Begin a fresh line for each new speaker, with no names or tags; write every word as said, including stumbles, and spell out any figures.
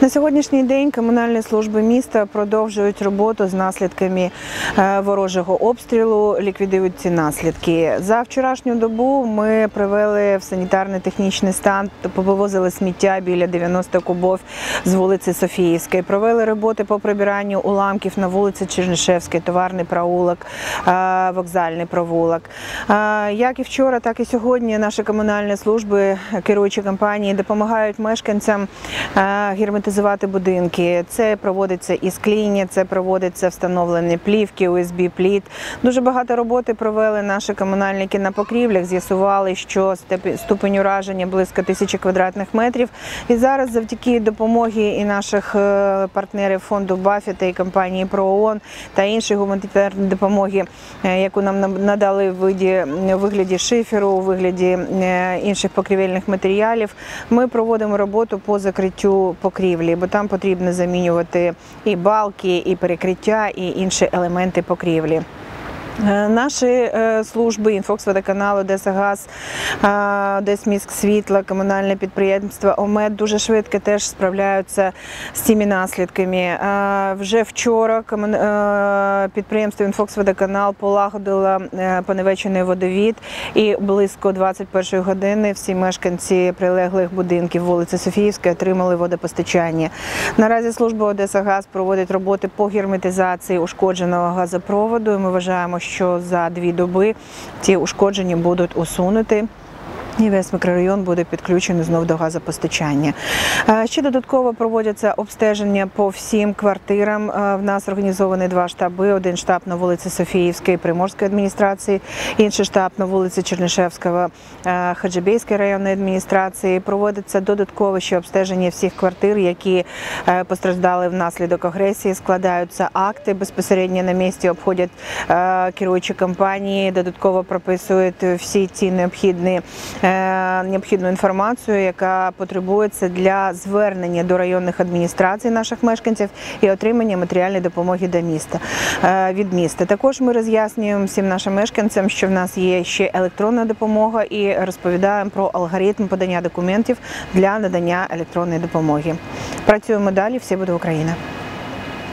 На сьогоднішній день комунальні служби міста продовжують роботу з наслідками ворожого обстрілу, ліквідують ці наслідки. За вчорашню добу ми привели в санітарно-технічний стан, повивозили сміття біля дев'яноста кубів з вулиці Софіївської, провели роботи по прибиранню уламків на вулиці Чернишевській, Товарний провулок, Вокзальний провулок. Як і вчора, так і сьогодні наші комунальні служби, керуючі компанії допомагають мешканцям герметизувати будинки. Це проводиться і скління, це проводиться встановлення плівки, ю ес бі-пліт. Дуже багато роботи провели наші комунальники на покрівлях, з'ясували, що ступень ураження близько тисячі квадратних метрів. І зараз завдяки допомоги і наших партнерів фонду Баффета і компанії ПРООН та іншої гуманітарної допомоги, яку нам надали в вигляді шиферу, у вигляді інших покрівельних матеріалів, ми проводимо роботу по закриттю покрівлі, бо там потрібно замінювати і балки, і перекриття, і інші елементи покрівлі. Наші служби, Інфоксводоканал, Одесагаз, Одесміськсвітло, комунальне підприємство ОМЕД дуже швидко теж справляються з цими наслідками. Вже вчора підприємство Інфоксводоканал полагодило понівечений водовід, і близько двадцять першої години всі мешканці прилеглих будинків вулиці Софіївської отримали водопостачання. Наразі служба Одесагаз проводить роботи по герметизації ушкодженого газопроводу, і ми вважаємо, що за дві доби ці ушкодження будуть усунуті і весь мікрорайон буде підключений знов до газопостачання. Ще додатково проводяться обстеження по всім квартирам. В нас організовані два штаби. Один штаб на вулиці Софіївської Приморської адміністрації, інший штаб на вулиці Чернишевського Хаджибейської районної адміністрації. Проводиться додаткове ще обстеження всіх квартир, які постраждали внаслідок агресії. Складаються акти безпосередньо на місці, обходять керуючі компанії, додатково прописують всі ці необхідні необхідну інформацію, яка потребується для звернення до районних адміністрацій наших мешканців і отримання матеріальної допомоги до міста, від міста. Також ми роз'яснюємо всім нашим мешканцям, що в нас є ще електронна допомога, і розповідаємо про алгоритм подання документів для надання електронної допомоги. Працюємо далі, все буде Україна!